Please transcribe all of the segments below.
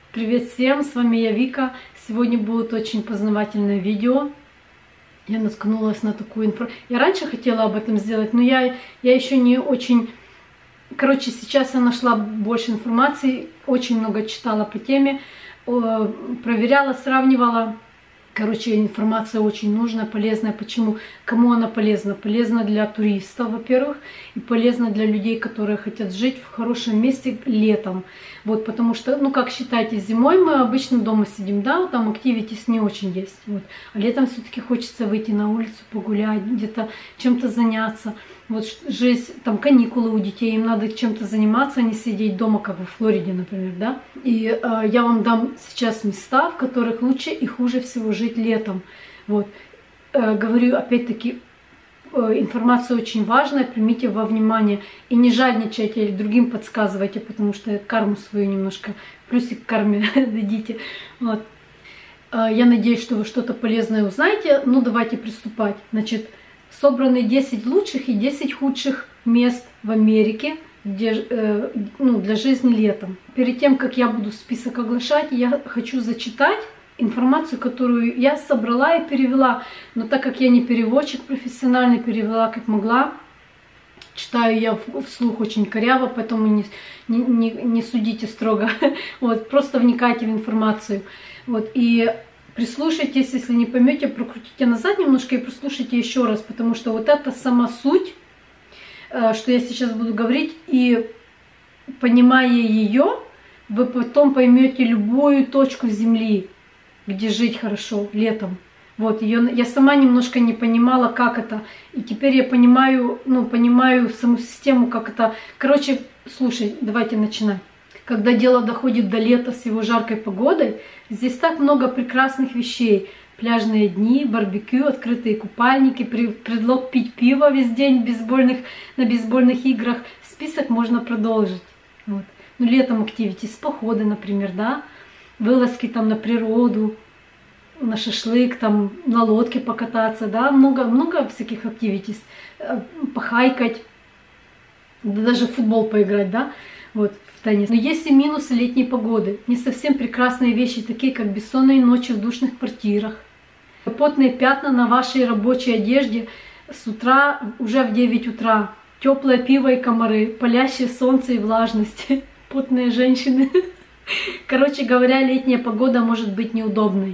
Привет всем, с вами я Вика. Сегодня будет очень познавательное видео. Я наткнулась на такую информацию. Я раньше хотела об этом сделать, но я еще не очень... Короче, сейчас я нашла больше информации, очень много читала по теме, проверяла, сравнивала. Короче, информация очень нужная, полезная. Почему? Кому она полезна? Полезна для туристов, во-первых, и полезна для людей, которые хотят жить в хорошем месте летом. Вот, потому что, ну, как считайте, зимой мы обычно дома сидим, да, там активитис не очень есть. Вот. А летом все-таки хочется выйти на улицу, погулять, где-то чем-то заняться. Вот жизнь, там каникулы у детей, им надо чем-то заниматься, а не сидеть дома, как во Флориде, например, да. И я вам дам сейчас места, в которых лучше и хуже всего жить летом. Вот. Говорю, опять-таки, информация очень важная, примите во внимание. И не жадничайте или другим подсказывайте, потому что карму свою немножко, плюсик к карме дадите. Вот. Я надеюсь, что вы что-то полезное узнаете. Ну, давайте приступать. Значит, собраны 10 лучших и 10 худших мест в Америке, где, для жизни летом. Перед тем, как я буду список оглашать, я хочу зачитать информацию, которую я собрала и перевела. Но так как я не переводчик профессиональный, перевела как могла. Читаю я вслух очень коряво, поэтому не судите строго. Вот, просто вникайте в информацию. Вот, и прислушайтесь, если не поймете, прокрутите назад немножко и прослушайте еще раз, потому что вот это сама суть, что я сейчас буду говорить, и понимая ее, вы потом поймете любую точку Земли, где жить хорошо летом. Вот, я сама немножко не понимала, как это, и теперь я понимаю, понимаю саму систему, как это. Короче, слушай, давайте начинать. Когда дело доходит до лета с его жаркой погодой, здесь так много прекрасных вещей. Пляжные дни, барбекю, открытые купальники, предлог пить пиво весь день на бейсбольных играх. Список можно продолжить. Вот. Ну, летом активитис, походы, например, да, вылазки там на природу, на шашлык, там на лодке покататься, да, много всяких активитис, похайкать, да, даже в футбол поиграть, да, вот. Но есть и минусы летней погоды. Не совсем прекрасные вещи, такие как бессонные ночи в душных квартирах, потные пятна на вашей рабочей одежде с утра, уже в 9 утра, теплое пиво и комары, палящее солнце и влажность, потные женщины. Короче говоря, летняя погода может быть неудобной.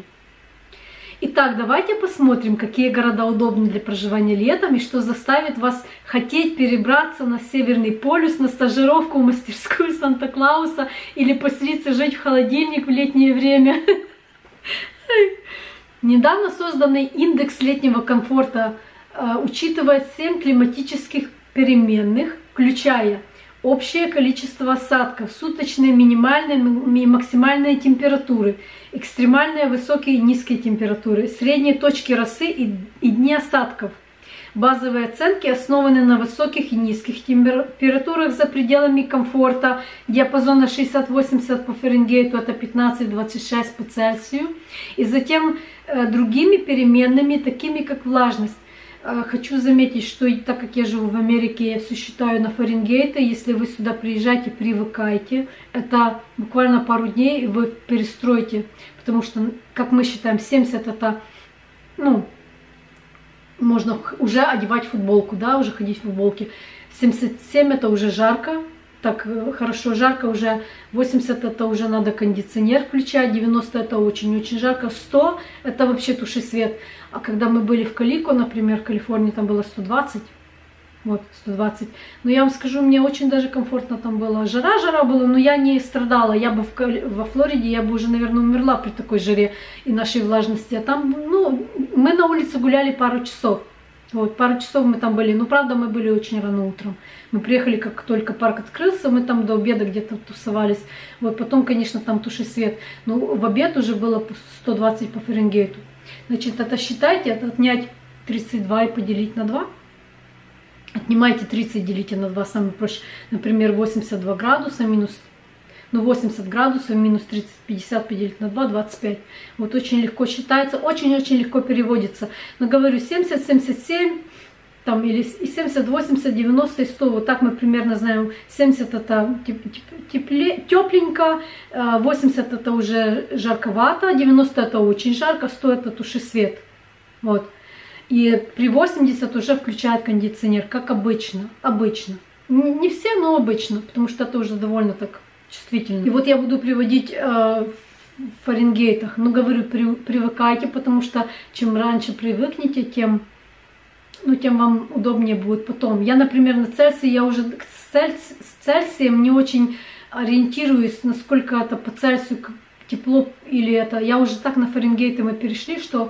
Итак, давайте посмотрим, какие города удобны для проживания летом и что заставит вас хотеть перебраться на Северный полюс, на стажировку в мастерскую Санта-Клауса или поселиться жить в холодильник в летнее время. Недавно созданный индекс летнего комфорта учитывает 7 климатических переменных, включая общее количество осадков, суточные минимальные и максимальные температуры, экстремальные высокие и низкие температуры, средние точки росы и дни осадков. Базовые оценки основаны на высоких и низких температурах за пределами комфорта, диапазона 60-80 по Фаренгейту, это 15-26 по Цельсию, и затем другими переменными, такими как влажность. Хочу заметить, что так как я живу в Америке, я все считаю на Фаренгейте. Если вы сюда приезжаете, привыкайте. Это буквально пару дней, и вы перестроите. Потому что, как мы считаем, 70 это, можно уже одевать футболку, да, уже ходить в футболке. 77 это уже жарко. Так хорошо жарко, уже 80 это уже надо кондиционер включать, 90 это очень-очень жарко, 100 это вообще туши свет. А когда мы были в Калико, например, в Калифорнии, там было 120, вот, 120. Но я вам скажу, мне очень даже комфортно там было. Жара была, но я не страдала. Я бы во Флориде, я бы уже, наверное, умерла при такой жаре и нашей влажности. А там, мы на улице гуляли пару часов. Вот, пару часов мы там были, но правда мы были очень рано утром. Мы приехали, как только парк открылся, мы там до обеда где-то тусовались. Вот, потом, конечно, там туши свет. Но в обед уже было 120 по Фаренгейту. Значит, это считайте, это отнять 32 и поделить на 2. Отнимайте 30, делите на 2, самое проще. Например, 82 градуса минус... 80 градусов минус 30, 50 поделить на 2, 25. Вот очень легко считается, очень-очень легко переводится. Но говорю, 70, 77, там, или и 70, 80, 90 и 100, вот так мы примерно знаем. 70 это тепленько, 80 это уже жарковато, 90 это очень жарко, 100 это туши свет. Вот. И при 80 уже включает кондиционер, как обычно. Обычно. Не все, но обычно, потому что это уже довольно так чувствительно. И вот я буду приводить в Фаренгейтах. Но говорю, привыкайте, потому что чем раньше привыкнете, тем вам удобнее будет потом. Я, например, на Цельсии, я уже с Цельсием не очень ориентируюсь, насколько это по Цельсию тепло или это. Я уже так на Фаренгейты мы перешли, что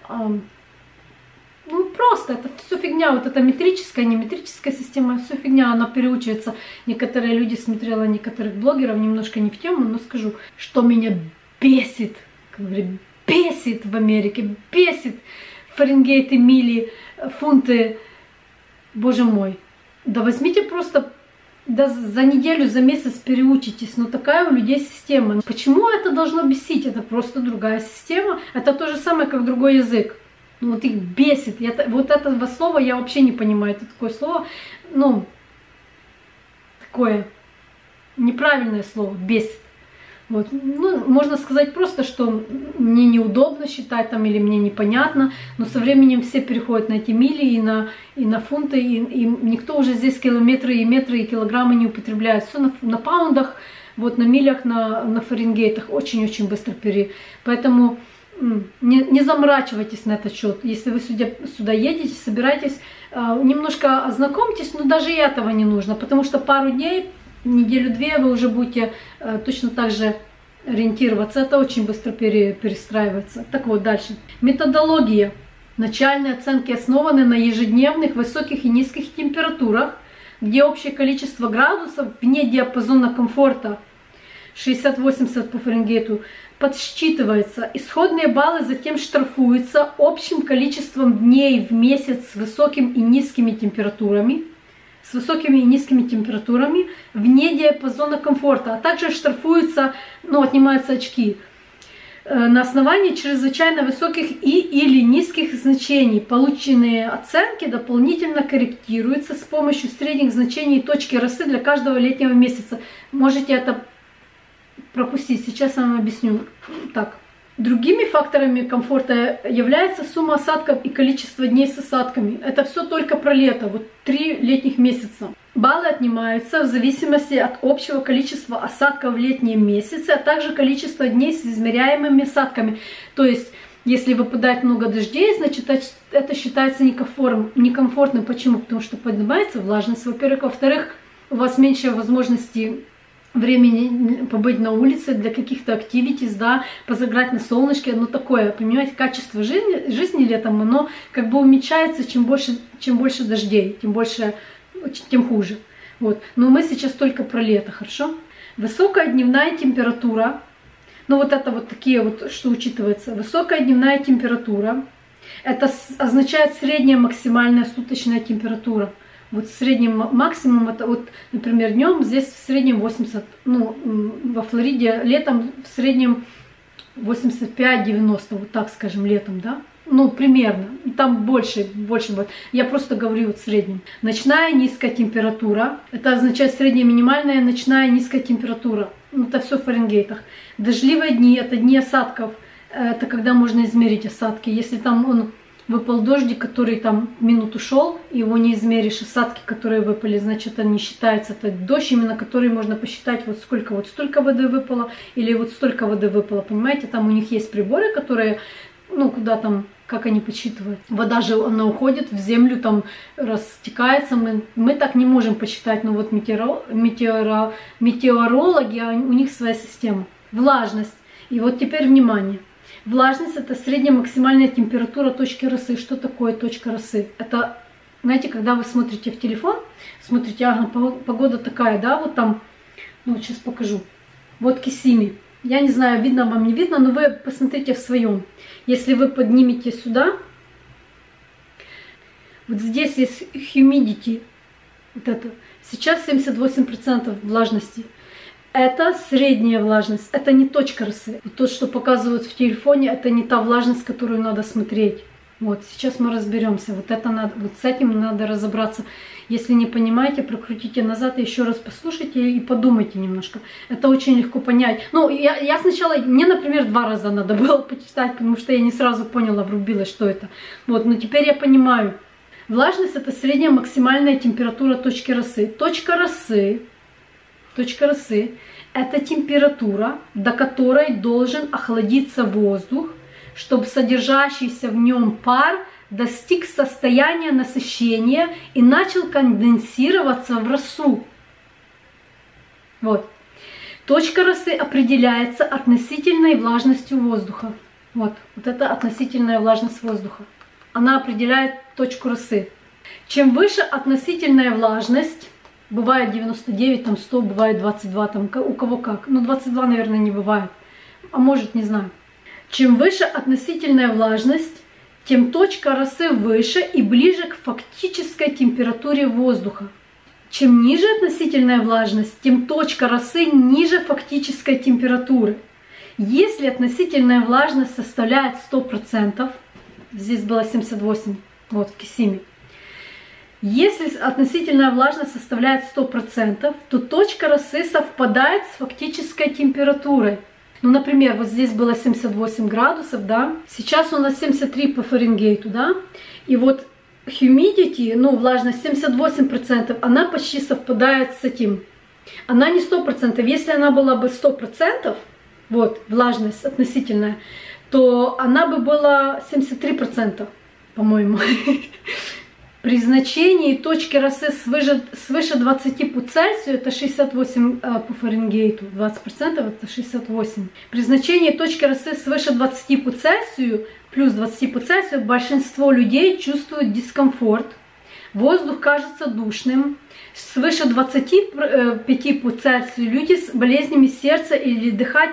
ну просто это все фигня, вот эта метрическая, не метрическая система, все фигня, она переучивается. Некоторые люди, смотрела некоторых блогеров, немножко не в тему, но скажу, что меня бесит, говорю, бесит в Америке, бесит Фаренгейты, мили, фунты, боже мой. Да возьмите просто, да за неделю, за месяц переучитесь, но такая у людей система. Почему это должно бесить? Это просто другая система, это то же самое, как другой язык. Ну, вот их бесит. Вот этого слова я вообще не понимаю. Это такое слово, ну, такое неправильное слово, бесит. Вот. Ну, можно сказать просто, что мне неудобно считать там или мне непонятно, но со временем все переходят на эти мили и на фунты, и никто уже здесь километры и метры и килограммы не употребляет. Все на паундах, вот на милях, на Фаренгейтах очень-очень быстро Поэтому не заморачивайтесь на этот счет. Если вы сюда едете, собираетесь, немножко ознакомьтесь, но даже и этого не нужно, потому что пару дней, неделю-две вы уже будете точно так же ориентироваться. Это очень быстро перестраивается. Так вот, дальше. Методология. Начальные оценки основаны на ежедневных высоких и низких температурах, где общее количество градусов вне диапазона комфорта 60-80 по Фаренгейту подсчитывается. Исходные баллы затем штрафуются общим количеством дней в месяц с высокими и низкими температурами, вне диапазона комфорта, а также штрафуются, отнимаются очки на основании чрезвычайно высоких или низких значений. Полученные оценки дополнительно корректируются с помощью средних значений точки росы для каждого летнего месяца. Можете это пропустить, сейчас я вам объясню. Так. Другими факторами комфорта является сумма осадков и количество дней с осадками. Это все только про лето, вот 3 летних месяца. Баллы отнимаются в зависимости от общего количества осадков в летние месяцы, а также количества дней с измеряемыми осадками. То есть, если выпадает много дождей, значит это считается некомфортным. Почему? Потому что поднимается влажность, во-первых. Во-вторых, у вас меньше возможности времени побыть на улице для каких-то активитис, да, позаграть на солнышке, такое, понимаете, качество жизни летом, оно как бы уменьшается, чем больше дождей, тем хуже. Вот. Но мы сейчас только про лето, хорошо? Высокая дневная температура, это вот такие вот, что учитывается. Высокая дневная температура, это означает средняя максимальная суточная температура. Вот в среднем максимум, это вот, например, днем здесь в среднем 80, во Флориде летом в среднем 85-90, вот так скажем, летом, да? Примерно, там больше будет. Я просто говорю вот в среднем. Ночная низкая температура, это означает средняя минимальная ночная низкая температура. Это все в Фаренгейтах. Дождливые дни, это дни осадков, это когда можно измерить осадки. Если там выпал дождик, который там минуту шел, его не измеришь, осадки, которые выпали, значит, это не считается. Это дождь, именно который можно посчитать, вот сколько вот столько воды выпало, или вот столько воды выпало, понимаете? Там у них есть приборы, которые, куда там, как они подсчитывают. Вода же, она уходит в землю, там растекается, мы так не можем посчитать, но вот метеорологи, у них своя система. Влажность. И вот теперь внимание. Влажность — это средняя максимальная температура точки росы. Что такое точка росы? Это, знаете, когда вы смотрите в телефон, смотрите, ага, погода такая, да, вот там, сейчас покажу. Вот Киссими. Я не знаю, видно вам, не видно, но вы посмотрите в своем. Если вы поднимете сюда, вот здесь есть humidity, вот это. Сейчас 78% влажности. Это средняя влажность, это не точка росы. Вот то, что показывают в телефоне, это не та влажность, которую надо смотреть. Вот, сейчас мы разберемся. Вот это надо, вот с этим надо разобраться. Если не понимаете, прокрутите назад и еще раз послушайте и подумайте немножко. Это очень легко понять. Ну, я сначала, мне, например, 2 раза надо было почитать, потому что я не сразу поняла, врубилась, что это. Вот, но теперь я понимаю. Влажность — это средняя максимальная температура точки росы. Точка росы — это температура, до которой должен охладиться воздух, чтобы содержащийся в нем пар достиг состояния насыщения и начал конденсироваться в росу. Вот. Точка росы определяется относительной влажностью воздуха. Вот это относительная влажность воздуха. Она определяет точку росы. Чем выше относительная влажность, бывает 99, там 100, бывает 22, там у кого как. Ну, 22, наверное, не бывает. А может, не знаю. Чем выше относительная влажность, тем точка росы выше и ближе к фактической температуре воздуха. Чем ниже относительная влажность, тем точка росы ниже фактической температуры. Если относительная влажность составляет 100%, здесь было 78, вот в Кисиме. Если относительная влажность составляет 100%, то точка росы совпадает с фактической температурой. Ну, например, вот здесь было 78 градусов, да, сейчас у нас 73 по Фаренгейту, да, и вот humidity, ну, влажность 78%, она почти совпадает с этим. Она не 100%, если она была бы 100%, вот, влажность относительная, то она бы была 73%, по-моему. При значении точки росы свыше 20 по Цельсию, это 68 по Фаренгейту, 20% это 68. При значении точки росы свыше 20 по Цельсию, плюс 20 по Цельсию, большинство людей чувствуют дискомфорт. Воздух кажется душным. Свыше 25 по Цельсию люди с болезнями сердца или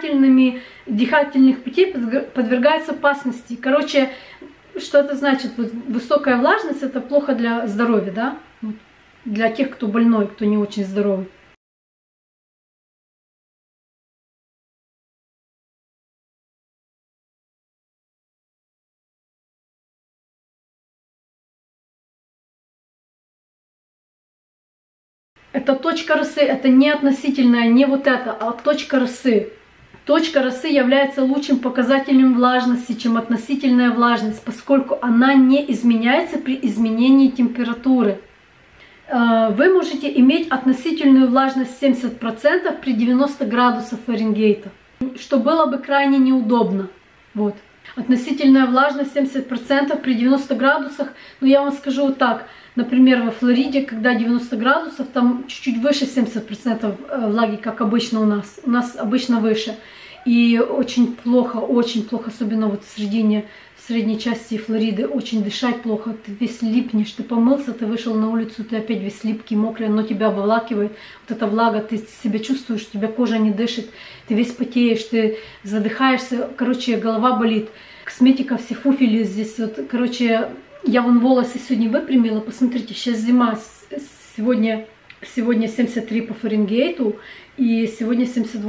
дыхательных путей подвергаются опасности. Короче, что это значит? Вот высокая влажность — это плохо для здоровья, да? Для тех, кто больной, кто не очень здоровый. Это точка росы, это не относительная, не вот это, а точка росы. Точка росы является лучшим показателем влажности, чем относительная влажность, поскольку она не изменяется при изменении температуры. Вы можете иметь относительную влажность 70% при 90 градусах Фаренгейта, что было бы крайне неудобно. Вот. Относительная влажность 70% при 90 градусах, ну я вам скажу вот так, например, во Флориде, когда 90 градусов, там чуть-чуть выше 70% влаги, как обычно у нас обычно выше. И очень плохо, особенно вот в средней части Флориды, очень дышать плохо, ты весь липнешь, ты помылся, ты вышел на улицу, ты опять весь липкий, мокрый, оно тебя обволакивает, вот эта влага, ты себя чувствуешь, у тебя кожа не дышит, ты весь потеешь, ты задыхаешься, короче, голова болит, косметика все фуфели здесь, вот, короче, я вон волосы сегодня выпрямила, посмотрите, сейчас зима, сегодня 73 по Фаренгейту, и сегодня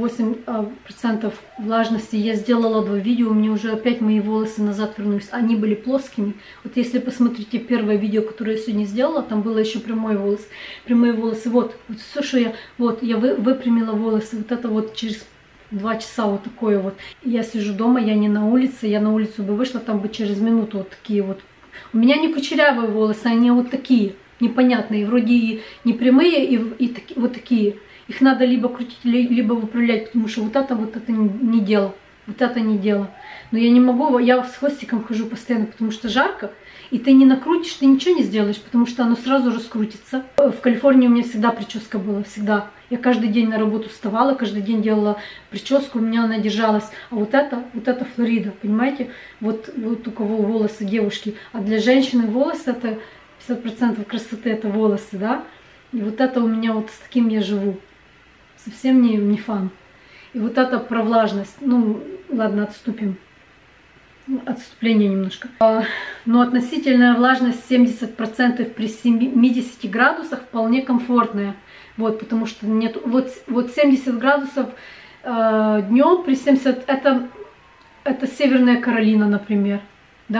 78% влажности. Я сделала 2 видео, у меня уже опять мои волосы назад вернулись. Они были плоскими. Вот если посмотрите первое видео, которое я сегодня сделала, там было еще прямой волос. Прямые волосы. Вот все, что я выпрямила волосы. Вот это вот через 2 часа вот такое вот. Я сижу дома, я не на улице. Я на улицу бы вышла, там бы через минуту вот такие вот. У меня не кучерявые волосы, они вот такие. Непонятные, вроде и не прямые, и вот такие. Их надо либо крутить, либо выправлять, потому что вот это не дело. Вот это не дело. Но я не могу, я с хвостиком хожу постоянно, потому что жарко. И ты не накрутишь, ты ничего не сделаешь, потому что оно сразу раскрутится. В Калифорнии у меня всегда прическа была, всегда. Я каждый день на работу вставала, каждый день делала прическу, у меня она держалась. А вот это Флорида, понимаете? Вот у кого волосы девушки. А для женщины волосы это 50% красоты, это волосы, да? И вот это у меня вот с таким я живу. Совсем не фан. И вот это про влажность. Ну, ладно, отступим. Отступление немножко. Но относительная влажность 70% при 70 градусах вполне комфортная. Вот, потому что нет... Вот 70 градусов днем при 70... Это Северная Каролина, например. Да?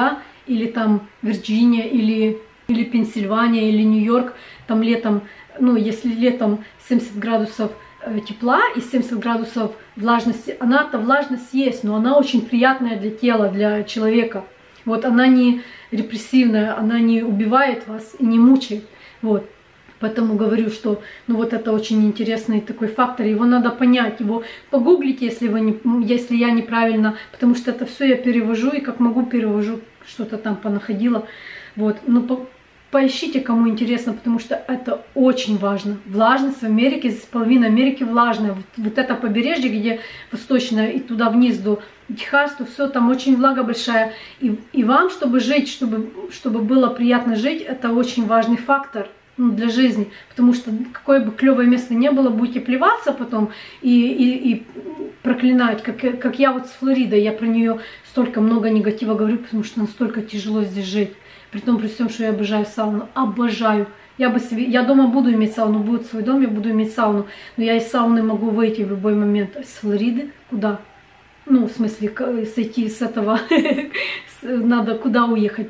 или там Вирджиния, или Пенсильвания, или Нью-Йорк, там летом, ну, если летом 70 градусов тепла и 70 градусов влажности, она-то влажность есть, но она очень приятная для тела, для человека. Вот она не репрессивная, она не убивает вас и не мучает. Вот. Поэтому говорю, что ну вот это очень интересный такой фактор, его надо понять, его погуглите, если я неправильно, потому что это все я перевожу и как могу перевожу, что-то там понаходила. Вот. Но поищите, кому интересно, потому что это очень важно. Влажность в Америке, здесь половина Америки влажная. Вот это побережье, где восточное и туда вниз до Техаса, все там очень влага большая. И вам, чтобы жить, чтобы было приятно жить, это очень важный фактор для жизни. Потому что какое бы клевое место не было, будете плеваться потом и проклинать. Как я вот с Флоридой, я про нее столько много негатива говорю, потому что настолько тяжело здесь жить. При всем, что я обожаю сауну. Обожаю. Я дома буду иметь сауну, будет свой дом, я буду иметь сауну. Но я из сауны могу выйти в любой момент. С Флориды куда? Ну, в смысле, сойти с этого. Надо куда уехать?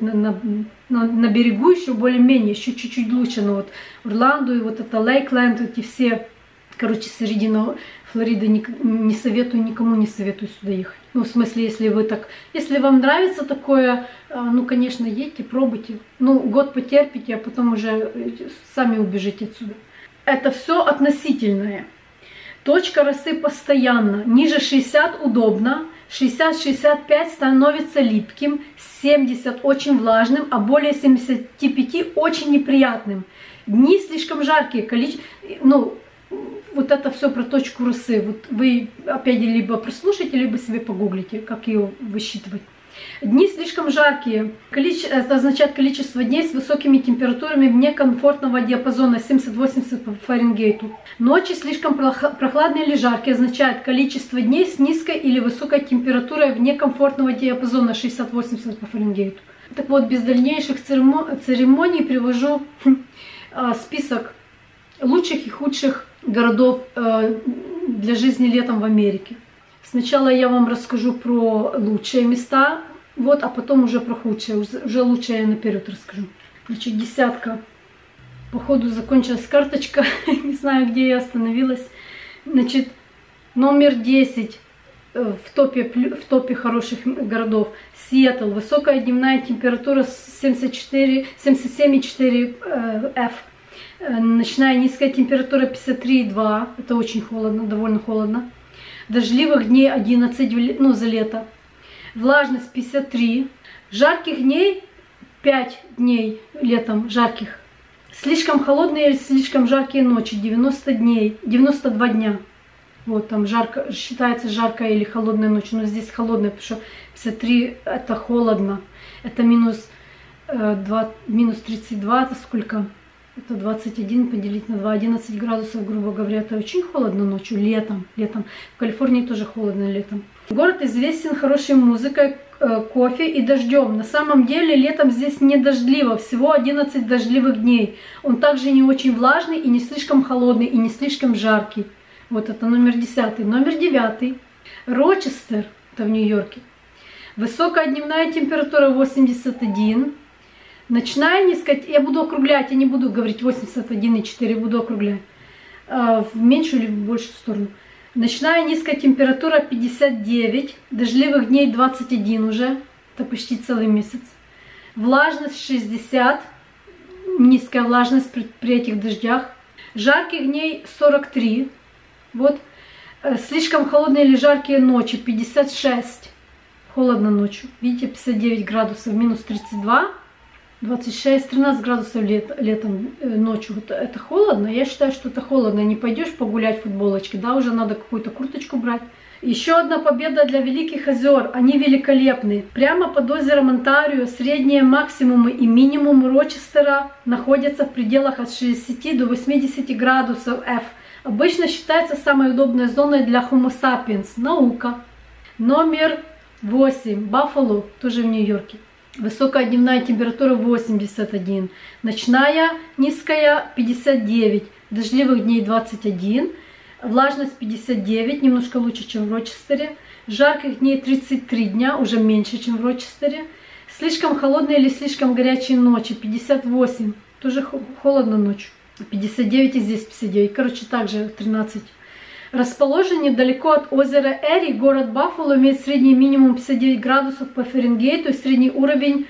На берегу еще более-менее, еще чуть-чуть лучше. Но вот Орландо и вот это Лейкленд, эти все, короче, середина Флориды не советую, никому не советую сюда ехать. Ну, в смысле, если вам нравится такое, ну, конечно, едьте, пробуйте. Ну, год потерпите, а потом уже сами убежите отсюда. Это все относительное. Точка росы постоянно. Ниже 60 удобно, 60-65 становится липким, 70 очень влажным, а более 75 очень неприятным. Дни слишком жаркие, ну, вот это все про точку росы. Вот вы опять либо прослушайте, либо себе погуглите, как ее высчитывать. Дни слишком жаркие. Это означает количество дней с высокими температурами вне комфортного диапазона 70-80 по Фаренгейту. Ночи слишком прохладные или жаркие означает количество дней с низкой или высокой температурой вне комфортного диапазона 60-80 по Фаренгейту. Так вот, без дальнейших церемоний привожу список лучших и худших городов для жизни летом в Америке. Сначала я вам расскажу про лучшие места, вот, а потом уже про худшие. Уже лучшее я наперед расскажу. Значит, десятка. Походу закончилась карточка, не знаю, где я остановилась. Значит, номер 10 в топе хороших городов. Сиэтл. Высокая дневная температура 77,4 F. Ночная низкая температура 53,2. Это очень холодно, довольно холодно. Дождливых дней 11, ну, за лето. Влажность 53. Жарких дней 5 дней летом, жарких. Слишком холодные или слишком жаркие ночи 90 дней, 92 дня. Вот там жарко, считается жаркая или холодная ночь. Но здесь холодная, потому что 53 это холодно. Это минус 32, это сколько? Это 21 поделить на 2, 11 градусов, грубо говоря. Это очень холодно ночью, летом. В Калифорнии тоже холодно летом. Город известен хорошей музыкой, кофе и дождем. На самом деле летом здесь не дождливо, всего 11 дождливых дней. Он также не очень влажный и не слишком холодный, и не слишком жаркий. Вот это номер 10. Номер 9. Рочестер, это в Нью-Йорке. Высокая дневная температура 81. Ночная низкая, я буду округлять, я не буду говорить 81,4, буду округлять в меньшую или в большую сторону. Ночная низкая температура 59, дождливых дней 21 уже, это почти целый месяц. Влажность 60, низкая влажность при этих дождях. Жарких дней 43, вот. Слишком холодные или жаркие ночи 56, холодно ночью, видите, 59 градусов, минус 32. 26-13 градусов летом, ночью. Это холодно. Я считаю, что это холодно. Не пойдешь погулять в футболочке, да, уже надо какую-то курточку брать. Еще одна победа для Великих озер. Они великолепны. Прямо под озером Онтарио средние максимумы и минимум Рочестера находятся в пределах от 60 до 80 градусов F. Обычно считается самой удобной зоной для Homo sapiens. Наука. Номер 8. Баффало, тоже в Нью-Йорке. Высокая дневная температура 81, ночная низкая 59, дождливых дней 21, влажность 59, немножко лучше, чем в Рочестере, жарких дней 33 дня, уже меньше, чем в Рочестере, Слишком холодные или слишком горячие ночи, 58. Тоже холодно ночью. 59 и здесь 59. Короче, также 13. Расположен недалеко от озера Эри, город Баффало имеет средний минимум 59 градусов по Фаренгейту и средний уровень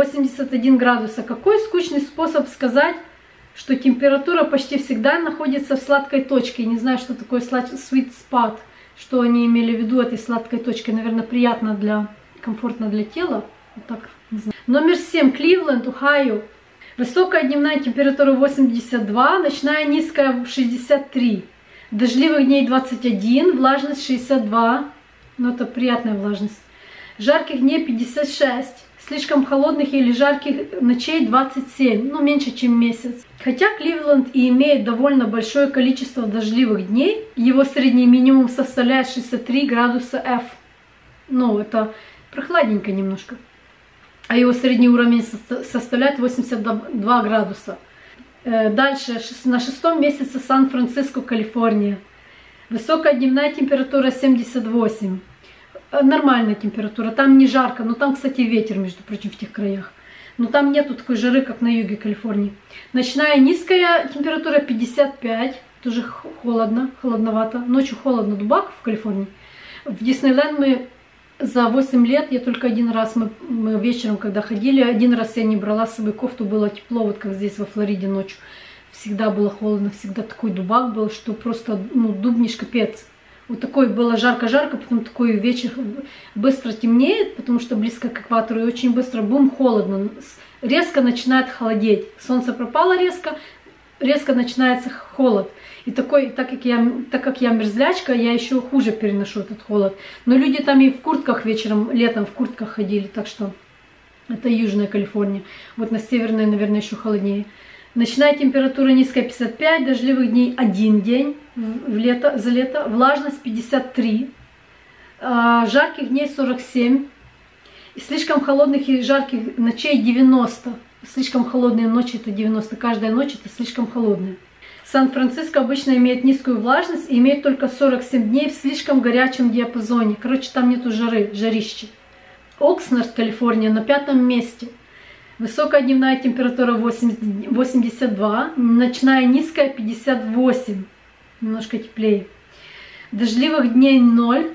81 градуса. Какой скучный способ сказать, что температура почти всегда находится в сладкой точке. Не знаю, что такое sweet spot, что они имели в виду этой сладкой точкой. Наверное, приятно комфортно для тела. Вот так, не знаю. Номер 7. Кливленд, Ohio. Высокая дневная температура 82, ночная низкая 63. Дождливых дней 21, влажность 62. Ну, это приятная влажность. Жарких дней 56. Слишком холодных или жарких ночей 27, ну меньше, чем месяц. Хотя Кливленд и имеет довольно большое количество дождливых дней, его средний минимум составляет 63 градуса F. Ну, это прохладненько немножко. А его средний уровень составляет 82 градуса. Дальше, на 6-м месяце Сан-Франциско, Калифорния. Высокая дневная температура 78. Нормальная температура, там не жарко, но там, кстати, ветер, между прочим, в тех краях. Но там нету такой жары, как на юге Калифорнии. Ночная низкая температура 55, тоже холодно, холодновато. Ночью холодно, дубак в Калифорнии. В Диснейленд мы за 8 лет, я только один раз, мы вечером, когда ходили, один раз я не брала с собой кофту, было тепло, вот как здесь во Флориде ночью. Всегда было холодно, всегда такой дубак был, что просто, ну, дубнешь капец. Вот такой было жарко-жарко, потом такой вечер быстро темнеет, потому что близко к экватору, и очень быстро, бум, холодно. Резко начинает холодеть. Солнце пропало резко, резко начинается холод. И так как я мерзлячка, я еще хуже переношу этот холод. Но люди там и в куртках вечером, летом в куртках ходили, так что это Южная Калифорния. Вот на Северной, наверное, еще холоднее. Ночная температура низкая 55, дождливых дней 1 день за лето, влажность 53, жарких дней 47, и слишком холодных и жарких ночей 90. Слишком холодные ночи это 90, каждая ночь это слишком холодная. Сан-Франциско обычно имеет низкую влажность и имеет только 47 дней в слишком горячем диапазоне. Короче, там нету жары, жарище. Окснард, Калифорния, на 5-м месте. Высокая дневная температура 82, ночная низкая 58, немножко теплее. Дождливых дней 0,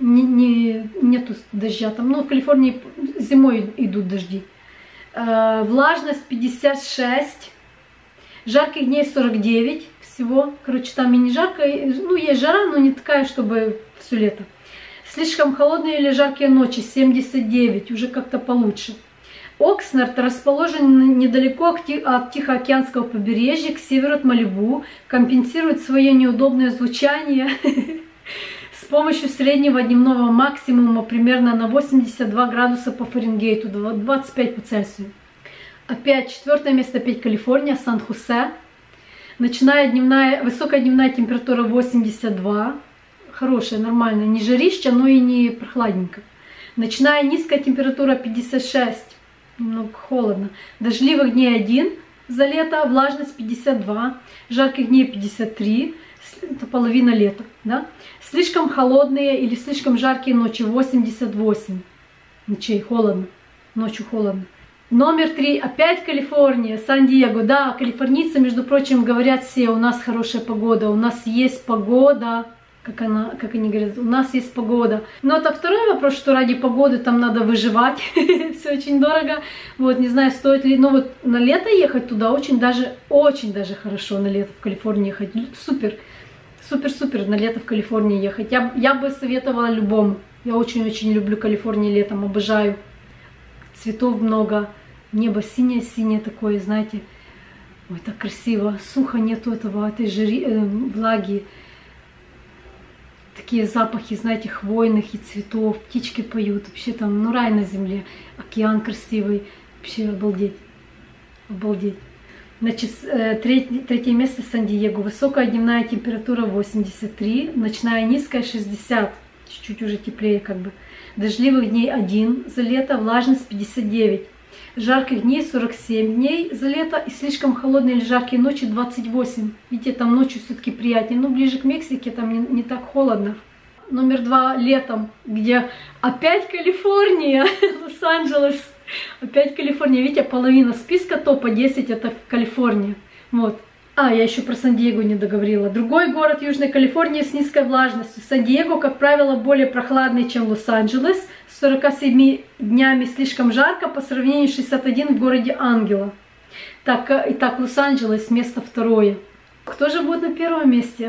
нету дождя там, ну в Калифорнии зимой идут дожди. Влажность 56, жарких дней 49 всего, короче там и не жарко, ну есть жара, но не такая, чтобы все лето. Слишком холодные или жаркие ночи 79, уже как-то получше. Окснард расположен недалеко от Тихоокеанского побережья, к северу от Малибу, компенсирует свое неудобное звучание с помощью среднего дневного максимума примерно на 82 градуса по Фаренгейту, 25 по Цельсию. Опять 4-е место, опять Калифорния, Сан-Хосе. Высокая дневная температура 82, хорошая, нормальная, не жарища, но и не прохладненько. Ночная низкая температура 56. Немного холодно. Дождливых дней 1 за лето, влажность 52, жарких дней 53, это половина лета. Да? Слишком холодные или слишком жаркие ночи 88. Ночей холодно, ночью холодно. Номер 3, опять Калифорния, Сан-Диего. Да, калифорнийцы, между прочим, говорят все, у нас хорошая погода, у нас есть погода. Как они говорят, у нас есть погода. Но это второй вопрос, что ради погоды там надо выживать. Все очень дорого. Вот, не знаю, стоит ли. Но вот на лето ехать туда очень даже хорошо на лето в Калифорнии ехать. Супер, супер на лето в Калифорнии ехать. Я бы советовала любому. Я очень-очень люблю Калифорнию летом, обожаю. Цветов много, небо синее-синее такое, знаете. Ой, так красиво. Сухо, нету этой влаги. Такие запахи, знаете, хвойных и цветов, птички поют, вообще там, ну, рай на земле, океан красивый, вообще обалдеть, обалдеть. Значит, 3-е место Сан-Диего, высокая дневная температура 83, ночная низкая 60, чуть-чуть уже теплее как бы. Дождливых дней 1 за лето, влажность 59. Жарких дней 47 дней за лето и слишком холодные или жаркие ночи 28. Видите, там ночью все-таки приятнее. Но ближе к Мексике там не так холодно. Номер 2 летом, где опять Калифорния, Лос-Анджелес. Опять Калифорния. Видите, половина списка топа 10 это Калифорния. Вот. А, я еще про Сан-Диего не договорила. Другой город Южной Калифорнии с низкой влажностью. Сан-Диего, как правило, более прохладный, чем Лос-Анджелес. С 47 днями слишком жарко по сравнению с 61 в городе Ангела. Так, итак, Лос-Анджелес место второе. Кто же будет на первом месте?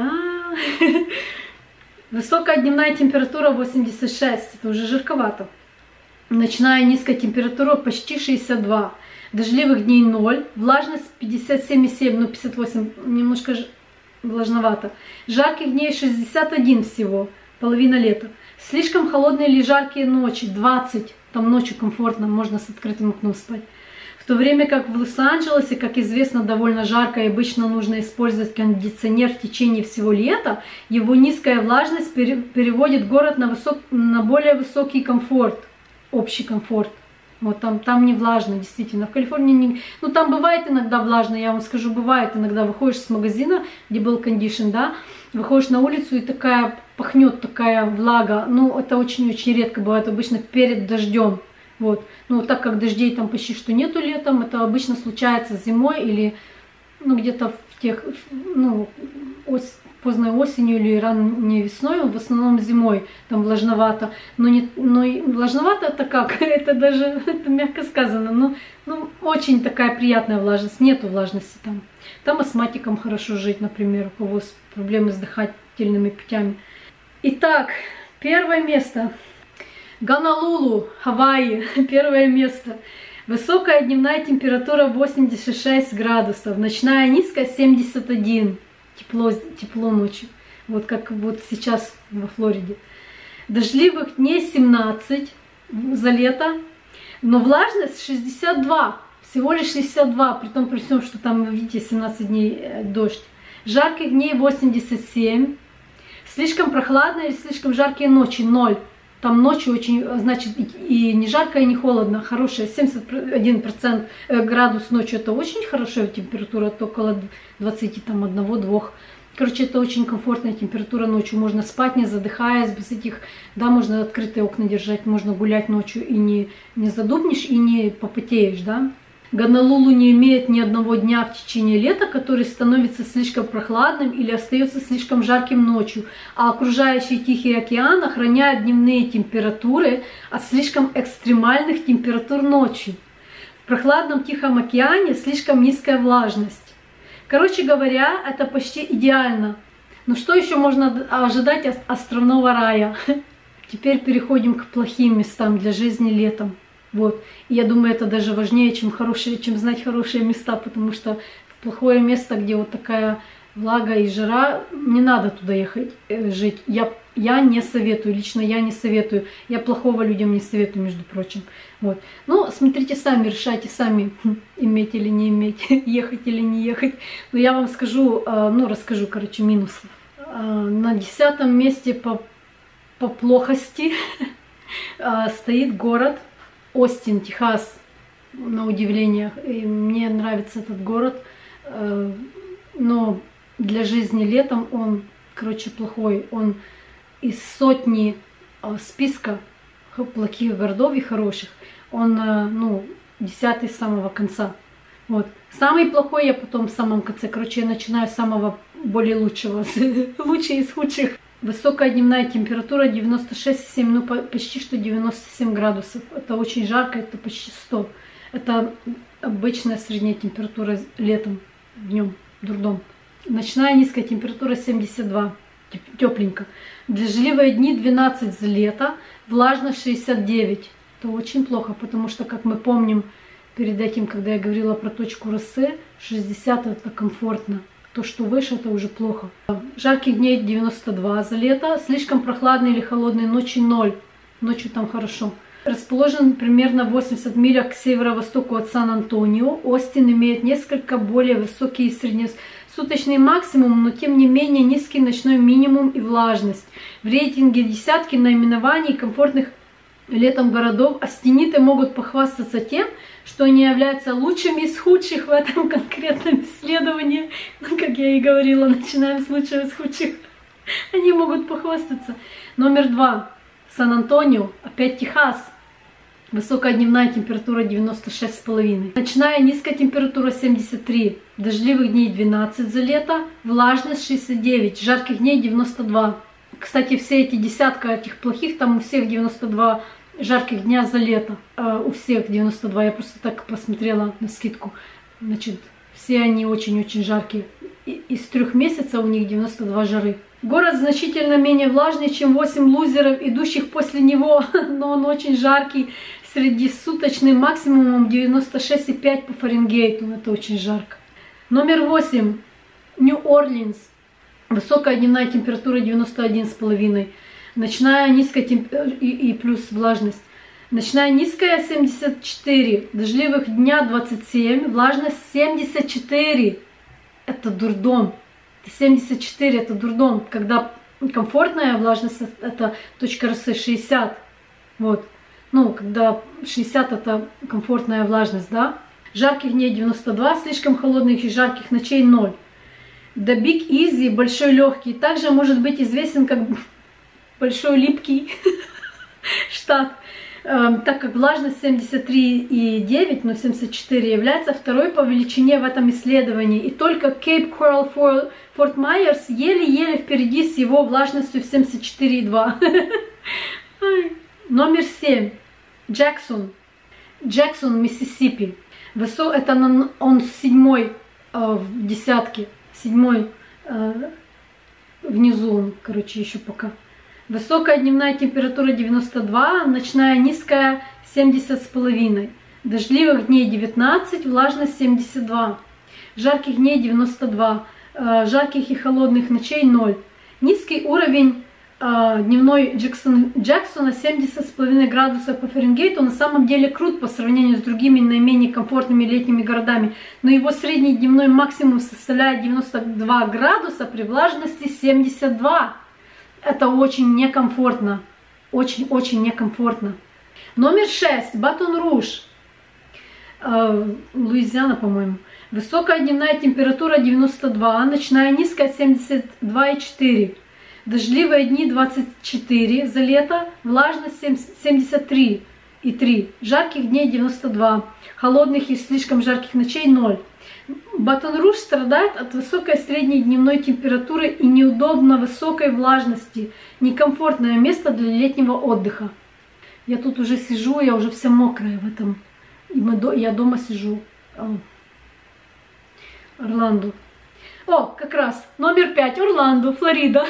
Высокая дневная температура 86. Это уже жарковато. Ночная низкая температура почти 62. Дождливых дней 0, влажность 57,7, ну 58, немножко влажновато. Жарких дней 61 всего, половина лета. Слишком холодные или жаркие ночи, 20, там ночью комфортно, можно с открытым окном спать. В то время как в Лос-Анджелесе, как известно, довольно жарко и обычно нужно использовать кондиционер в течение всего лета, его низкая влажность переводит город на более высокий комфорт, общий комфорт. Вот там не влажно, действительно. В Калифорнии не... Ну, там бывает иногда влажно, я вам скажу, бывает иногда. Выходишь с магазина, где был кондишн, да, выходишь на улицу и такая пахнет, такая влага. Ну, это очень-очень редко бывает, обычно перед дождем. Вот. Ну, так как дождей там почти что нету летом, это обычно случается зимой или, ну, где-то в тех, ну, поздной осенью или ранней весной, в основном зимой, там влажновато. Но влажновато это как? Это даже, это мягко сказано, но очень такая приятная влажность, нету влажности там. Там астматикам хорошо жить, например, у кого проблемы с дыхательными путями. Итак, первое место. Гонолулу, Гавайи, первое место. Высокая дневная температура 86 градусов, ночная низкая 71. Тепло ночью, вот как вот сейчас во Флориде. Дождливых дней 17 за лето, но влажность 62, всего лишь 62, при всем, что там, видите, 17 дней дождь. Жарких дней 87, слишком прохладные или слишком жаркие ночи 0. Там ночью очень, значит, и не жарко, и не холодно, хорошая, 71% градус ночью, это очень хорошая температура, это около 21-2. Короче, это очень комфортная температура ночью, можно спать, не задыхаясь, без этих, да, можно открытые окна держать, можно гулять ночью и не задубнешь, и не попотеешь, да. Гонолулу не имеет ни одного дня в течение лета, который становится слишком прохладным или остается слишком жарким ночью, а окружающий Тихий океан охраняет дневные температуры от слишком экстремальных температур ночью. В прохладном Тихом океане слишком низкая влажность. Короче говоря, это почти идеально. Но что еще можно ожидать от островного рая? Теперь переходим к плохим местам для жизни летом. Вот. И я думаю, это даже важнее, чем знать хорошие места, потому что в плохое место, где вот такая влага и жара, не надо туда ехать жить. Я не советую, лично я не советую. Я плохого людям не советую, между прочим. Вот. Ну, смотрите сами, решайте сами, иметь или не иметь, ехать или не ехать. Но я вам скажу, расскажу, короче, минусы. На 10-м месте по плохости стоит город Остин, Техас, на удивление. И мне нравится этот город, но для жизни летом он, короче, плохой. Он из сотни списка плохих городов и хороших, он, 10-й с самого конца. Вот. Самый плохой я потом в самом конце. Короче, я начинаю с самого более лучшего, лучший из худших. Высокая дневная температура 96,7, почти что 97 градусов. Это очень жарко, это почти 100. Это обычная средняя температура летом, днем, дурдом. Ночная низкая температура 72, тепленько. Дождливые дни 12 за лето, влажность 69. Это очень плохо, потому что, как мы помним, перед этим, когда я говорила про точку росы, 60 это комфортно. То, что выше, это уже плохо. Жарких дней 92 за лето. Слишком прохладные или холодные ночи 0. Ночью там хорошо. Расположен примерно в 80 милях к северо-востоку от Сан-Антонио. Остин имеет несколько более высокий среднесуточный максимум, но тем не менее низкий ночной минимум и влажность. В рейтинге десятки наименований комфортных летом городов остиниты могут похвастаться тем, что они являются лучшими из худших в этом конкретном исследовании. Ну, как я и говорила, начинаем с лучшего из худших. Они могут похвастаться. Номер 2. Сан-Антонио, опять Техас. Высокая дневная температура 96,5. Ночная низкая температура 73. Дождливых дней 12 за лето. Влажность 69. Жарких дней 92. Кстати, все эти десятка этих плохих, там у всех 92 жарких дня за лето. У всех 92. Я просто так посмотрела навскидку. Значит, все они очень-очень жаркие. Из 3 месяцев у них 92 жары. Город значительно менее влажный, чем 8 лузеров, идущих после него, но он очень жаркий. Среднесуточным максимумом 96,5 по Фаренгейту. Это очень жарко. Номер 8. Нью-Орлеанс. Высокая дневная температура 91,5. Ночная низкая и плюс влажность. Ночная низкая 74. Дождливых дня 27. Влажность 74. Это дурдом. 74 это дурдом. Когда комфортная влажность, это точка росы 60. Вот. Ну, когда 60 это комфортная влажность, да. Жарких дней 92, слишком холодных и жарких ночей 0. The Big Easy, большой легкий, также может быть известен как большой липкий штат, так как влажность 73,9, но 74 является второй по величине в этом исследовании. И только Cape Coral Fort Myers еле-еле впереди с его влажностью в 74,2. Номер 7. Джексон. Джексон, Миссисипи. Это он 7-й в десятке. 7-й внизу он, короче, еще пока. Высокая дневная температура 92, ночная низкая 70,5. Дождливых дней 19, влажность 72. Жарких дней 92. Жарких и холодных ночей 0. Низкий уровень дневной Джексона 70,5 градусов по Фаренгейту на самом деле крут по сравнению с другими наименее комфортными летними городами. Но его средний дневной максимум составляет 92 градуса при влажности 72. Это очень некомфортно. Очень-очень некомфортно. Номер 6. Батон-Руж. Луизиана, по-моему. Высокая дневная температура 92, ночная низкая 72,4. Дождливые дни 24 за лето, влажность 73,3. Жарких дней 92. Холодных и слишком жарких ночей 0. Батон-Руж страдает от высокой средней дневной температуры и неудобно высокой влажности. Некомфортное место для летнего отдыха. Я тут уже сижу, я уже вся мокрая в этом. Я дома сижу. Орландо. О, как раз. Номер 5. Орландо, Флорида.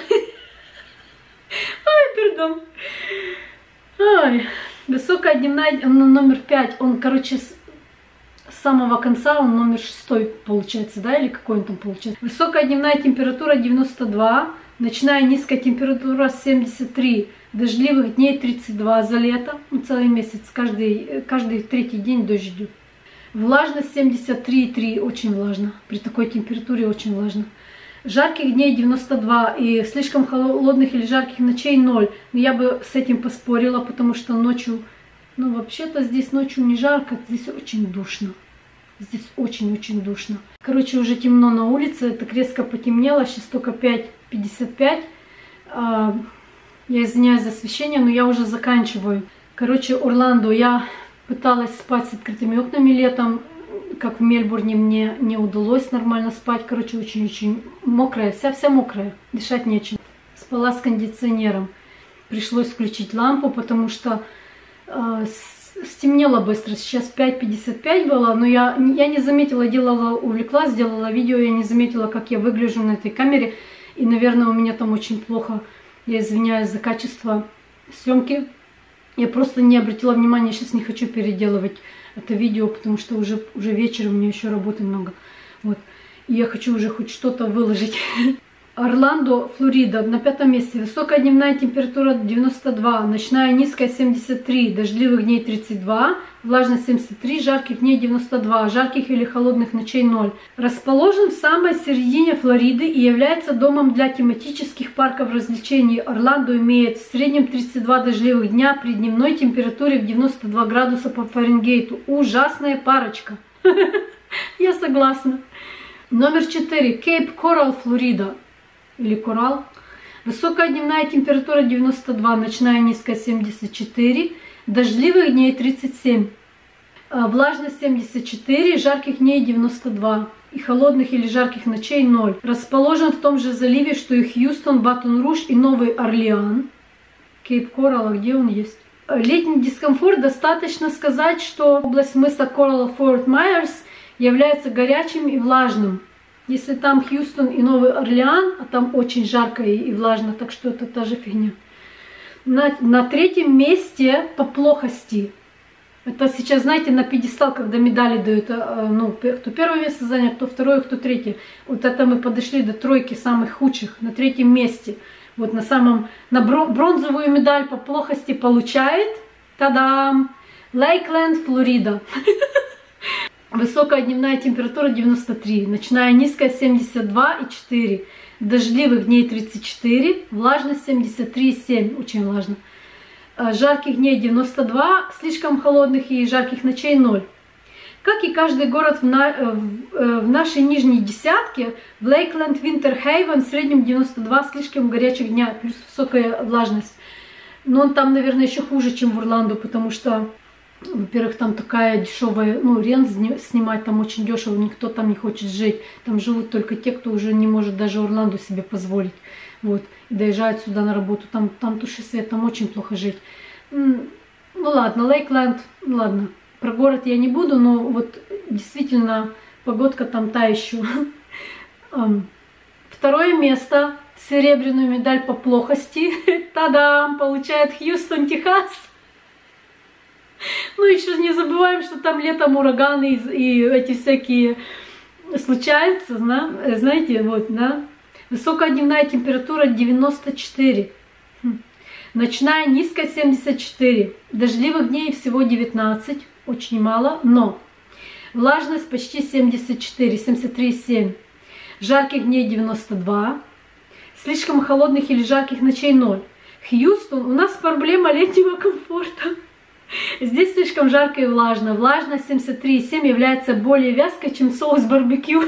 Ай, пардон. Ай. Высокая дневная, номер 5. Он, короче, с самого конца, он номер 6 получается, да? Или какой он там получается? Высокая дневная температура 92. Ночная низкая температура 73. Дождливых дней 32 за лето. Ну, целый месяц. Каждый третий день дождь идет. Влажность 73,3. Очень влажно. При такой температуре очень влажно. Жарких дней 92. И слишком холодных или жарких ночей 0. Но я бы с этим поспорила, потому что ночью... Ну, вообще-то здесь ночью не жарко. Здесь очень душно. Здесь очень-очень душно. Короче, уже темно на улице. Так резко потемнело. Сейчас только 5:55. Я извиняюсь за освещение, но я уже заканчиваю. Короче, Орландо. Я пыталась спать с открытыми окнами летом. Как в Мельбурне мне не удалось нормально спать. Короче, очень-очень мокрая. Вся мокрая. Дышать нечем. Спала с кондиционером. Пришлось включить лампу, потому что стемнело быстро. Сейчас 5:55 было, но я не заметила, увлеклась, сделала видео, я не заметила, как я выгляжу на этой камере. И, наверное, у меня там очень плохо. Я извиняюсь за качество съемки. Я просто не обратила внимания, сейчас не хочу переделывать это видео, потому что уже вечер, у меня еще работы много. Вот. И я хочу уже хоть что-то выложить. Орландо, Флорида, на 5-м месте. Высокая дневная температура 92, ночная низкая 73, дождливых дней 32, влажность 73, жарких дней 92, жарких или холодных ночей 0. Расположен в самой середине Флориды и является домом для тематических парков развлечений. Орландо имеет в среднем 32 дождливых дня при дневной температуре в 92 градуса по Фаренгейту. Ужасная парочка. Я согласна. Номер 4. Cape Coral, Флорида. Или Коралл. Высокая дневная температура 92, ночная низкая 74, Дождливых дней 37. Влажность 74, жарких дней 92. И холодных или жарких ночей 0. Расположен в том же заливе, что и Хьюстон, Батон-Руж и Новый Орлеан. Кейп-Коралл, где он есть? Летний дискомфорт. Достаточно сказать, что область мыса Коралл-Форт Майерс является горячим и влажным. Если там Хьюстон и Новый Орлеан, а там очень жарко и влажно, так что это та же фигня. На третьем месте по плохости. Это сейчас, знаете, на пьедестал, когда медали дают, ну, кто первое место занял, кто второе, кто третье. Вот это мы подошли до тройки самых худших, на третьем месте. Вот на бронзовую медаль по плохости получает, та-дам, Лейкленд, Флорида. Высокая дневная температура 93, ночная низкая 72,4, дождливых дней 34, влажность 73,7, очень влажно. Жарких дней 92, слишком холодных и жарких ночей 0. Как и каждый город в нашей нижней десятке, в Лейкленд, Винтерхейвен в среднем 92 слишком горячих дня, плюс высокая влажность. Но он там, наверное, еще хуже, чем в Орландо, потому что, во-первых, там такая дешевая, ну, рент снимать там очень дешево, никто там не хочет жить. Там живут только те, кто уже не может даже Орландо себе позволить. Вот, и доезжают сюда на работу, там туши свет, там очень плохо жить. Ну ладно, Лейкленд, ну ладно, про город я не буду, но вот действительно погодка там та еще. Второе место, серебряную медаль по плохости, та-дам, получает Хьюстон, Техас. Ну еще не забываем, что там летом ураганы и эти всякие случаются, знаете, вот, да. Высокая дневная температура 94. Ночная низкая 74. Дождливых дней всего 19. Очень мало, но влажность почти 74, 73,7. Жарких дней 92. Слишком холодных или жарких ночей 0. Хьюстон, у нас проблема летнего комфорта. Здесь слишком жарко и влажно. Влажность 73,7 является более вязкой, чем соус барбекю.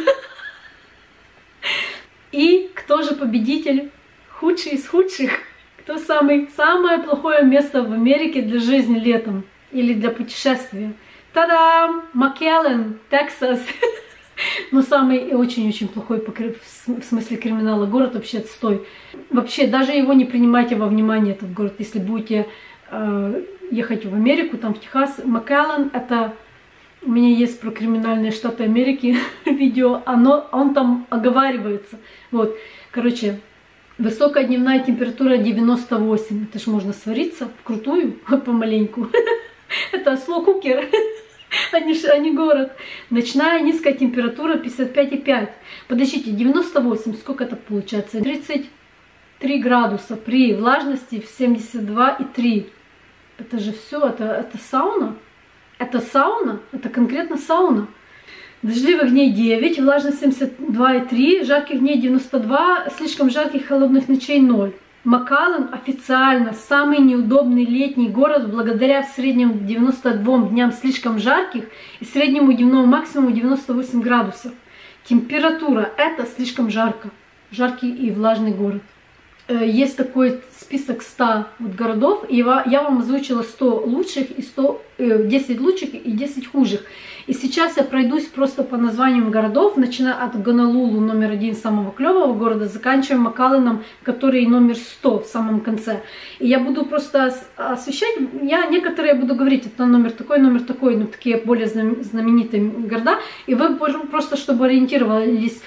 И кто же победитель? Худший из худших. Кто самое плохое место в Америке для жизни летом или для путешествия? Та-дам! Маккеллен, Техас. Но самый очень-очень плохой в смысле криминала город, вообще отстой. Вообще даже его не принимайте во внимание, этот город. Если будете ехать в Америку, там в Техас, Маккеллен, это... У меня есть про криминальные штаты Америки видео, он там оговаривается. Вот, короче, высокая дневная температура 98. Это ж можно свариться вкрутую помаленьку. Это slow cooker, а не город. Ночная низкая температура 55,5. Подождите, 98, сколько это получается? 33 градуса при влажности в 72,3. Это же все, это сауна. Это сауна, это конкретно сауна. Дождливых дней 9, влажность 72,3, жарких дней 92, слишком жарких холодных ночей 0. Маккеллен официально самый неудобный летний город благодаря в среднем 92 дням слишком жарких и среднему дневному максимуму 98 градусов. Температура – это слишком жарко. Жаркий и влажный город. Есть такой список 100 городов, и я вам озвучила 100 лучших, и 10 лучших и 10 худших. И сейчас я пройдусь просто по названиям городов, начиная от Гонолулу, номер 1 самого клевого города, заканчивая Маккелленом, который номер 100 в самом конце. И я буду просто освещать, некоторые буду говорить, это номер такой, ну такие более знаменитые города, и вы просто, чтобы ориентировались,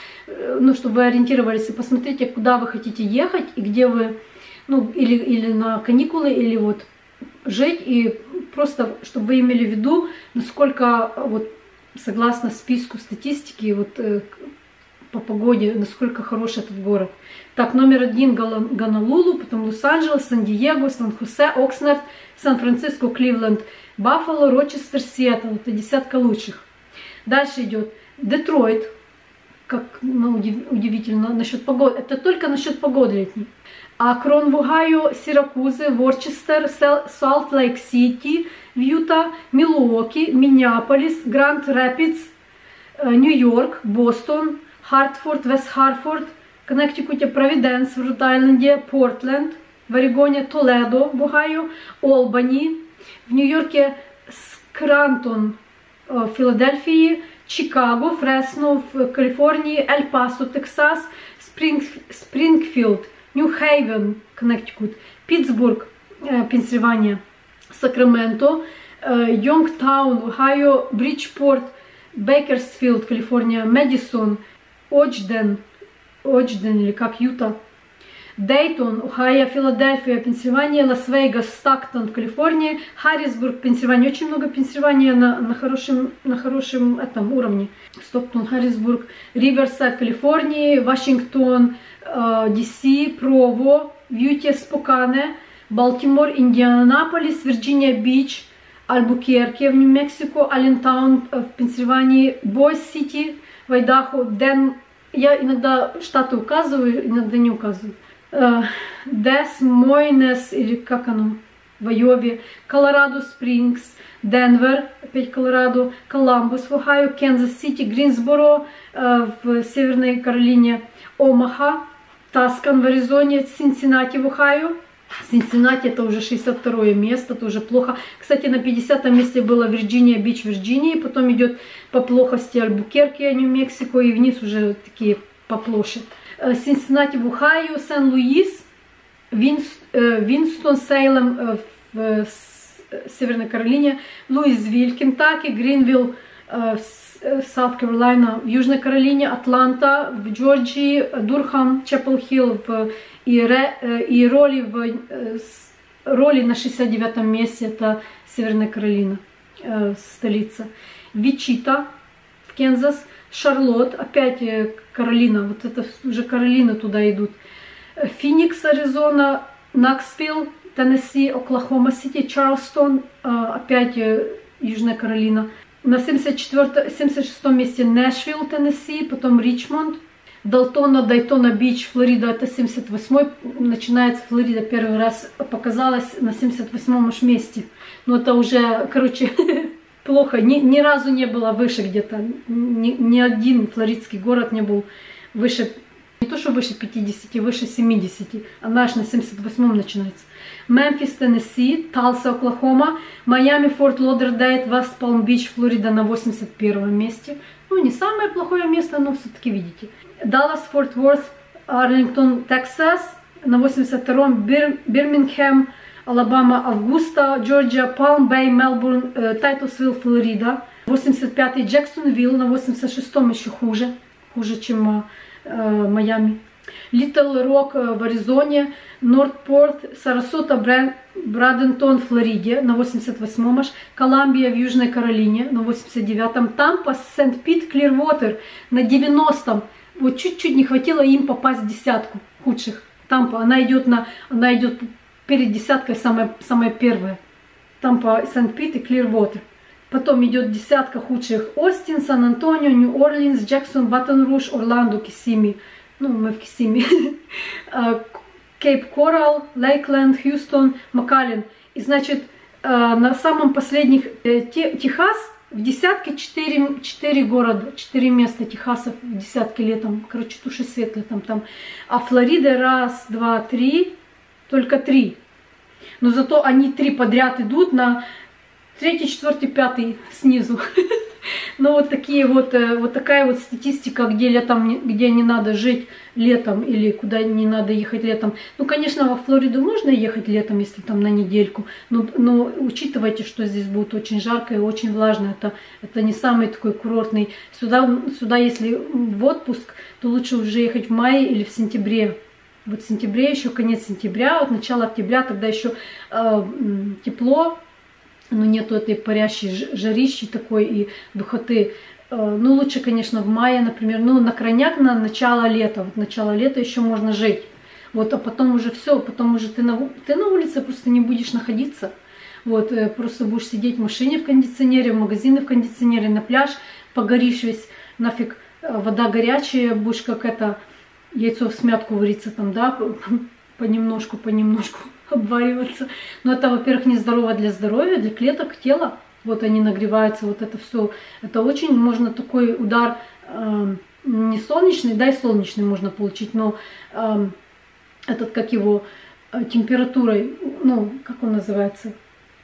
и посмотрите, куда вы хотите ехать, и где вы, или на каникулы, или вот жить, и просто, чтобы вы имели в виду, насколько, вот, согласно списку статистики, вот, по погоде, насколько хороший этот город. Так, номер 1 Гонолулу, потом Лос-Анджелес, Сан-Диего, Сан-Хосе, Окснард, Сан-Франциско, Кливленд, Баффало, Рочестер, Сиэтл. Это десятка лучших. Дальше идет Детройт. Как удивительно насчет погоды. Это только насчет погоды летней. Акрон в Огайо, Сиракузы, Ворчестер, Солт-Лейк-Сити, Юта, Милуоки, Миннеаполис, Гранд-Рэпидс, Нью-Йорк, Бостон, Хартфорд, Вест-Харфорд, Коннектикуте, Провиденс в Род-Айленде, Портленд, в Орегоне, Толедо в Огайо, Олбани, В Нью-Йорке Скрантон в Филадельфии, Чикаго, Фресно в Калифорнии, Эль-Пасо, Техас, Спрингфилд, Нью-Хейвен, Коннектикут, Питтсбург, Пенсильвания, Сакраменто, Йорктаун, Ohio, Бриджпорт, Бейкерсфилд, Калифорния, Мэдисон, Оджден или как Юта, Дейтон, Ohio, Филадельфия, Пенсильвания, Лас-Вегас, Стактон в Калифорнии, Харрисбург, Пенсильвания. Очень много Пенсильвания на хорошем этом уровне. Стоктон, Харрисбург, Риверсайд, Калифорнии, Вашингтон, DC, Прово, Юте, Спокане, Балтимор, Индианаполис, Вирджиния-Бич, Альбукерке в Нью-Мексико, Аллентаун в Пенсильвании, Бойс-Сити в Айдахо, я иногда штаты указываю, иногда не указываю. Дес Мойнес, или как оно, в Айове, Колорадо Спрингс, Денвер, опять Колорадо, Коламбус в Ohio, Канзас-Сити, Гринсборо в Северной Каролине, Омаха, Таскан в Аризоне, Цинциннати в Ohio. Цинциннати это уже 62 место, это уже плохо. Кстати, на 50-м месте было Вирджиния-Бич, Вирджинии, потом идет по плохости Альбукерке, Нью-Мексико, и вниз уже такие поплоше. Цинциннати в Ohio, Сен-Луис, Винстон-Сейлем в Северной Каролине, Луизвиль, Кентаки, Гринвилл, Саут-Каролина в Южной Каролине, Атланта в Джорджии, Дурхам, Чапел-Хилл и Роли на 69-м месте, это Северная Каролина, столица. Вичита в Канзас, Шарлотт, опять Каролина, вот это уже Каролины туда идут. Феникс, Аризона, Ноксвилл, Теннесси, Оклахома-Сити, Чарльстон, опять Южная Каролина. На 76-м месте Нэшвилл, Теннесси, потом Ричмонд, Дайтона-Бич, Флорида, это 78-й, начинается Флорида, первый раз показалась на 78-м месте. Но это уже, короче, плохо, ни разу не было выше где-то, ни один флоридский город не был выше, не то что выше 50, выше 70, а наш на 78-м начинается. Мемфис, Теннесси, Талса, Оклахома, Майами, Форт Лодердейт, Вест Палм-Бич, Флорида на 81-м месте. Ну, не самое плохое место, но все-таки видите. Даллас, Форт Уорт, Арлингтон, Техас, на 82-м, Бирмингем, Алабама, Августа, Джорджия, Палм-Бэй, Мелбурн, Тайтлсвилл, Флорида. 85-й, Джексонвилл, на 86-м еще хуже, чем Майами. Литл Рок в Аризоне, Нортпорт, Сарасота, Брадентон, Флориде на 88-м аж, Коламбия в Южной Каролине на 89-м, Тампа, Сент-Пит, Клирвотер на 90-м. Вот чуть-чуть не хватило им попасть в десятку худших. Тампа, она идет перед десяткой, самая первая. Тампа, Сент-Пит и Клирвотер. Потом идет десятка худших: Остин, Сан-Антонио, Нью-Орлинс, Джексон, Батон-Руж, Орландо, Киссими. Ну, мы в Киссими. Кейп-Коралл, Лейкленд, Хьюстон, Макалин. И, значит, на самом последних Техас в десятке 4 города, 4 места Техаса в десятке летом. Короче, туши свет летом там. А Флорида 1, 2, 3, только 3. Но зато они 3 подряд идут на 3, 4, 5 снизу. Ну вот такие вот такая вот статистика, где не надо жить летом или куда не надо ехать летом. Ну, конечно, во Флориду можно ехать летом, если там на недельку, но учитывайте, что здесь будет очень жарко и очень влажно. Это не самый такой курортный. Сюда, если в отпуск, то лучше уже ехать в мае или в сентябре. Вот в сентябре, еще конец сентября, вот начало октября, тогда еще тепло. Но нету этой парящей жарищи такой и духоты. Ну, лучше, конечно, в мае, например, ну, на крайняк на начало лета. Вот начало лета еще можно жить. Вот, а потом уже все, потом уже ты на улице просто не будешь находиться. Вот, просто будешь сидеть в машине в кондиционере, в магазине в кондиционере, на пляж, погоришь весь, нафиг, вода горячая, будешь как это, яйцо в смятку вариться там, да, понемножку обвариваться. Но это, во-первых, нездорово для здоровья, для клеток тела. Вот они нагреваются, вот это все. Это очень можно такой удар, не солнечный, да и солнечный можно получить, но этот, как его, температурой, ну, как он называется,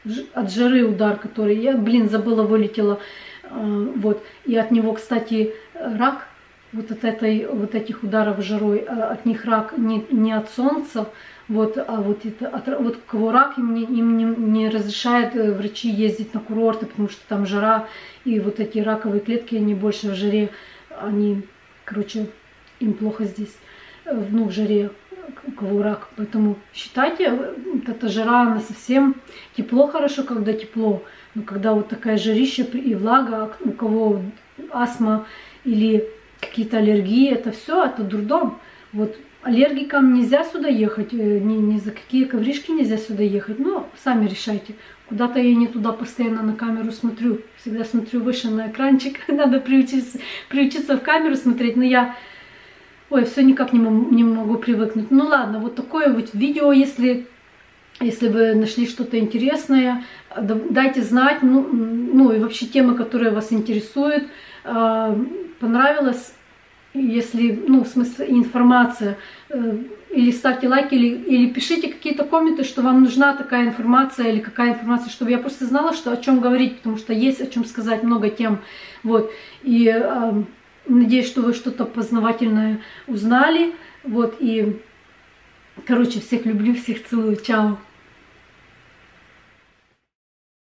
от жары удар, который я, блин, забыла, вылетела. Вот. И от него, кстати, рак, вот от этих ударов жарой, от них рак не от солнца, вот, а вот, вот у кого рак, им не разрешают врачи ездить на курорты, потому что там жара, и вот эти раковые клетки, они больше в жаре, они, короче, им плохо здесь, ну, в жаре, у кого рак. Поэтому считайте, вот эта жара, она совсем тепло хорошо, когда тепло, но когда вот такая жарища и влага, у кого астма или какие-то аллергии, это все, это дурдом. Вот аллергикам нельзя сюда ехать, ни за какие ковришки нельзя сюда ехать, но сами решайте. Куда-то я не туда постоянно на камеру смотрю, всегда смотрю выше на экранчик, надо приучиться в камеру смотреть, но я, ой, все никак не могу привыкнуть. Ну ладно, вот такое вот видео, если вы нашли что-то интересное, дайте знать, ну и вообще темы, которые вас интересуют, понравилось, если, ну, в смысле, информация, или ставьте лайки, или пишите какие-то комменты, что вам нужна такая информация, или какая информация, чтобы я просто знала, что о чем говорить, потому что есть о чем сказать, много тем, вот, и надеюсь, что вы что-то познавательное узнали, вот, и, короче, всех люблю, всех целую, чао.